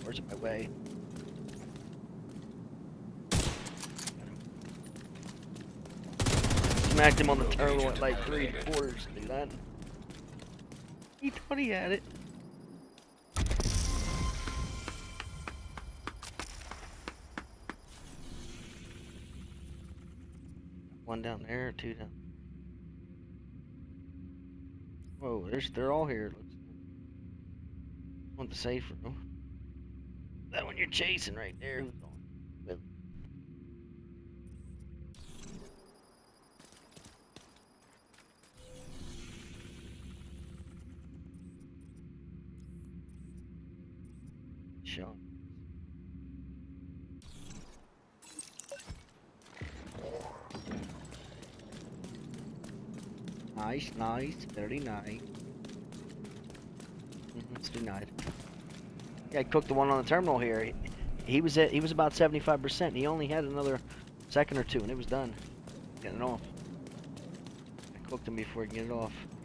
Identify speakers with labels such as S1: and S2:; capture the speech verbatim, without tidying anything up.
S1: Where's my way? Smacked him on the terminal at like three quarters, dude. I, he thought he had it. One down there, two down. Whoa, there's they're all here. Looks. Want the safe room? That one you're chasing right there. Shot. Nice, nice, very nice. Mm-hmm, it's denied. Yeah, I cooked the one on the terminal here. He, he was at he was about seventy-five percent. He only had another second or two, and it was done. Getting it off. I cooked him before he can get it off.